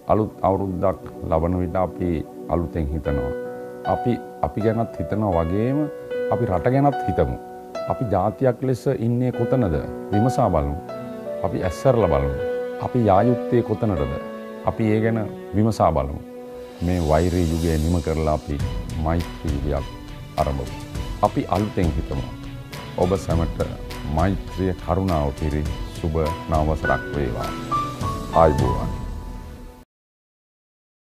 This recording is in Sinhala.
අලුත් අවුරුද්දක් ලබන විට අපි අලුතෙන් හිතනවා. අපි ගැනත් හිතනවා වගේම අපි රට ගැනත් හිතමු. අපි ජාතියක් ලෙස ඉන්නේ කොතනද විමසා බලමු. අපි ඇස්සරලා බලමු. අපි යා යුත්තේ කොතනටද? අපි ඒ ගැන විමසා බලමු. මේ වෛරී යුගය නිම කරලා අපි මෛත්‍රී යුගයක් ආරම්භ කරමු. අපි අලුතෙන් හිතමු. ඔබ සැමට මෛත්‍රිය කරුණාව පිරි සුබ නව වසරක් වේවා. ආයුබෝවන්.